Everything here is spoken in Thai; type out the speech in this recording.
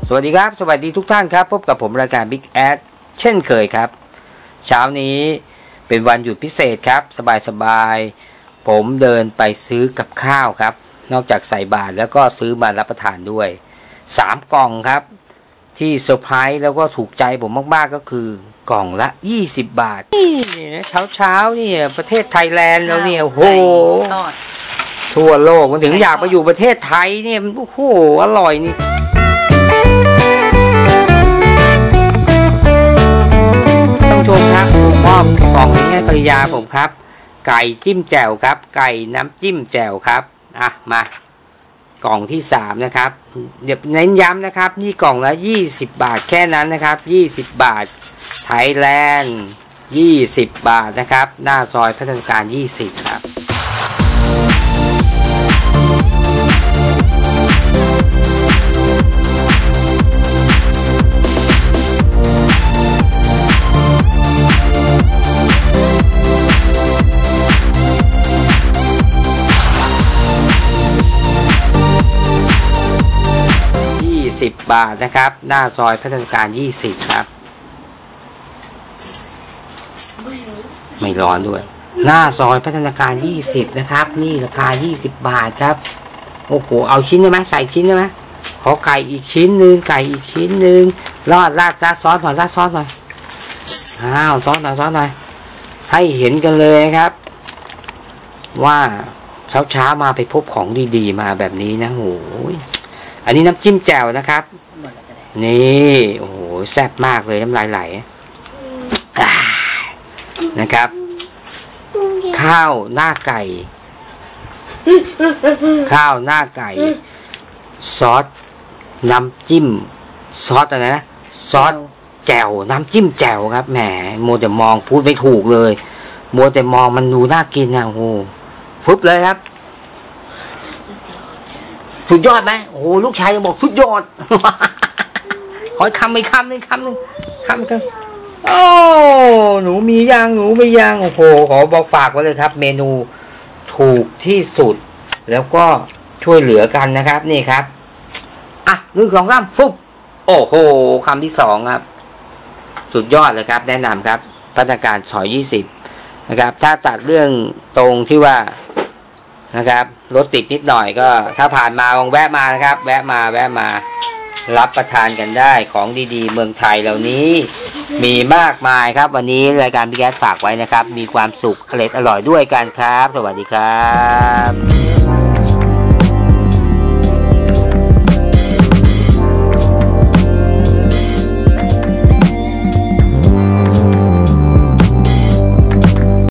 สวัสดีครับสวัสดีทุกท่านครับพบกับผมรายการ Big Ad เช่นเคยครับเช้านี้เป็นวันหยุดพิเศษครับสบายๆผมเดินไปซื้อกับข้าวครับนอกจากใส่บาตรแล้วก็ซื้อมารับประทานด้วย3กล่องครับที่เซอร์ไพรส์แล้วก็ถูกใจผมมากๆก็คือกล่องละ20 บาทนี่นะเช้านี่ประเทศไทยแลนด์แล้วเนี่ยโอ้โหทั่วโลกมันถึงอยากไปอยู่ประเทศไทยเนี่ยโอ้โหอร่อยนี่ชมครับผมมอบกล่องนี้ให้ภรรยาผมครับไก่จิ้มแจ่วครับไก่น้ำจิ้มแจ่วครับมากล่องที่3นะครับเดี๋ยวเน้นย้ำนะครับนี่กล่องละ20 บาทแค่นั้นนะครับ20 บาทไทยแลนด์20 บาทนะครับหน้าซอยพัฒนาการ20ครับ10 บาทนะครับหน้าซอยพัฒนาการ20ครับไม่ร้อนด้วยหน้าซอยพัฒนาการ20นะครับนี่ราคา20 บาทครับโอ้โหเอาชิ้นได้ไหมใส่ชิ้นได้ไหมขอไก่อีกชิ้นหนึ่งไก่อีกชิ้นหนึ่งราดซอสหน่อยราดซอสหน่อยซอสหน่อยให้เห็นกันเลยนะครับว่าเช้ามาไปพบของดีๆมาแบบนี้นะโอ้ยอันนี้น้ำจิ้มแจ่วนะครับนี่โอ้โหแซ่บมากเลยน้ำลายไหลนะครับข้าวหน้าไก่ซอสน้ำจิ้มซอสอะไรนะซอสแจ่วน้ำจิ้มแจ่วครับแหมมัวแต่มองพูดไม่ถูกเลยมัวแต่มองมันดูน่ากินนะโอ้โหฟึบเลยครับสุดยอดไหมโอ้โหลูกชายยังบอกสุดยอด ขอคำหนึ่งโอ้หนูมียังโอ้โหขอบอกฝากไว้เลยครับเมนูถูกที่สุดแล้วก็ช่วยเหลือกันนะครับนี่ครับ1 2 3ฟุบโอ้โหคำที่2ครับสุดยอดเลยครับแนะนำครับพัฒนาการซอย20นะครับถ้าตัดเรื่องตรงที่ว่านะครับรถติดนิดหน่อยก็ถ้าผ่านมาลองแวะมานะครับแวะมารับประทานกันได้ของดีๆเมืองไทยเหล่านี้มีมากมายครับวันนี้รายการBig Adฝากไว้นะครับมีความสุขอร่อยด้วยกันครับสวัสดีครับ